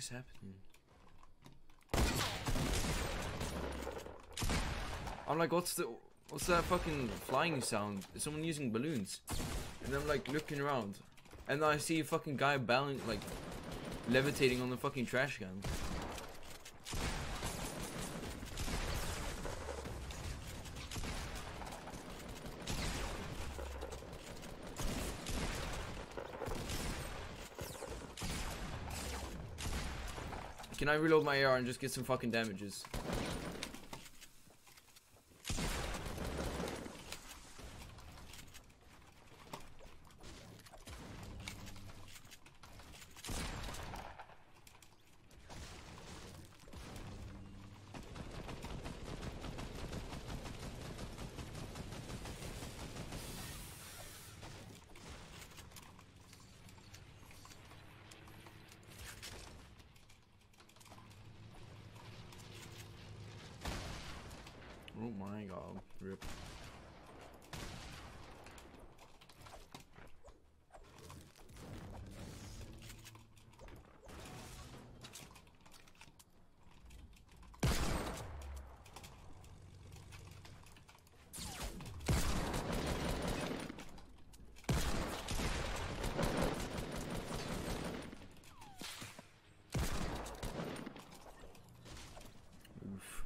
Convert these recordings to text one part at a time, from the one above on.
is happening? I'm like, what's that fucking flying sound? Is someone using balloons? And I'm like looking around, and I see a fucking guy like levitating on the fucking trash can. Can I reload my AR and just get some fucking damages? Oh my god, rip. Oof.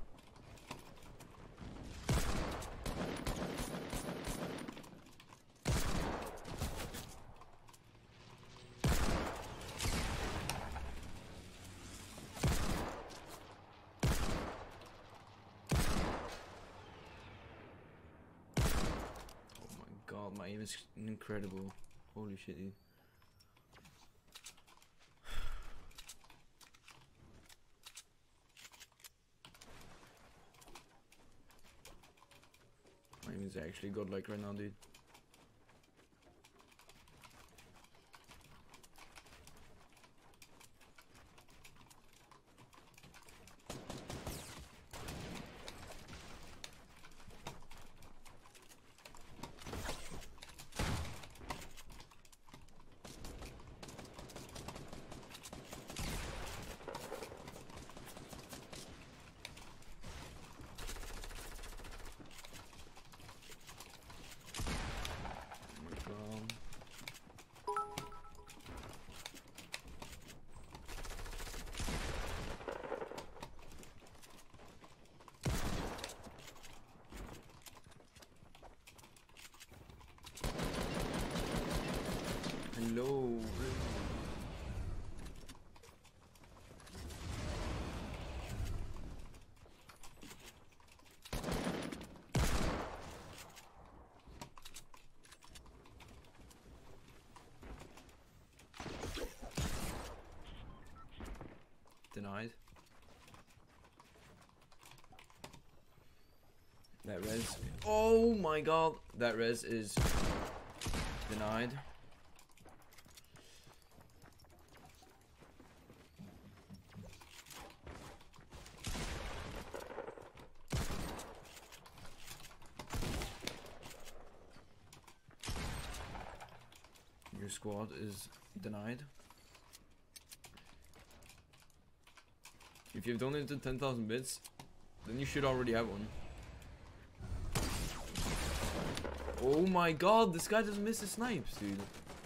God, my aim is incredible. Holy shit, dude. My aim is actually godlike right now, dude. Hello. Denied. That res. Oh my god. That res is denied. Your squad is denied. If you've donated 10,000 bits, then you should already have one. Oh my god, this guy just missed his snipes, dude.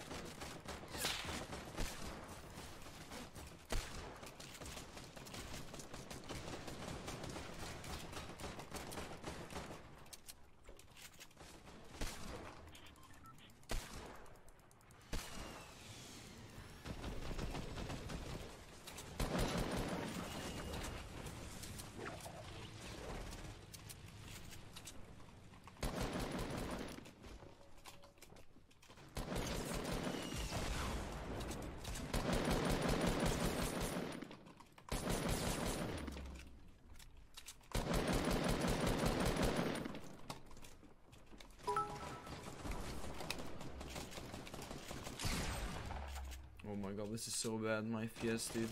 Oh my god, this is so bad, my FPS, dude.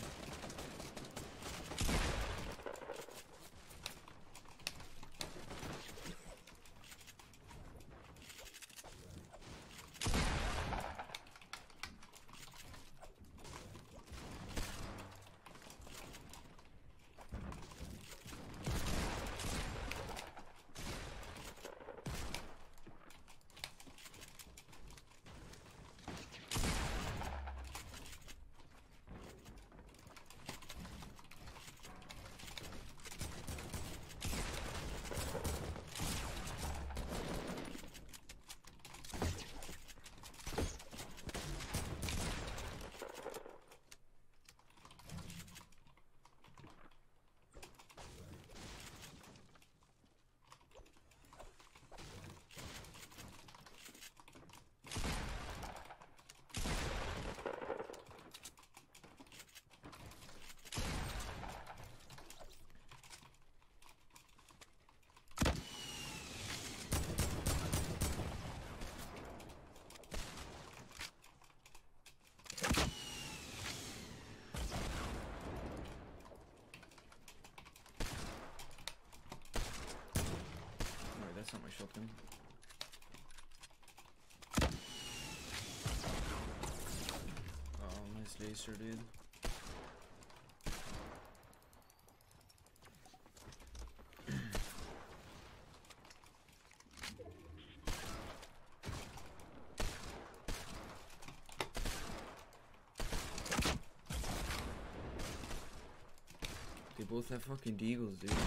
shotgun. Oh, nice laser, dude. They both have fucking deagles, dude.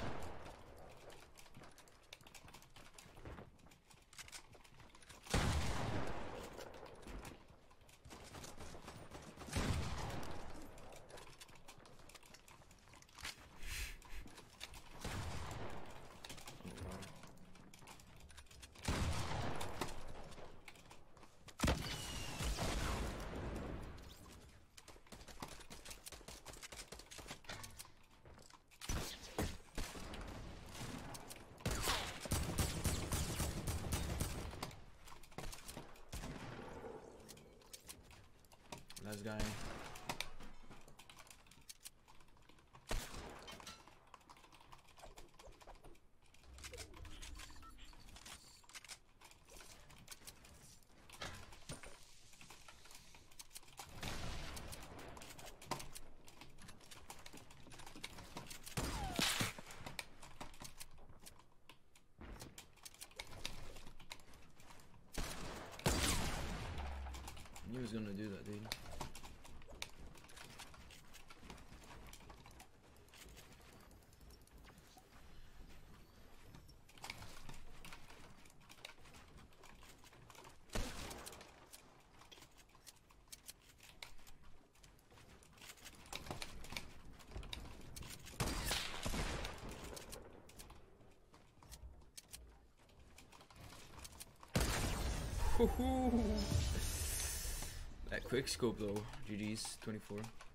Last guy. I knew he was gonna do that, dude. That quick scope though, GG's 24.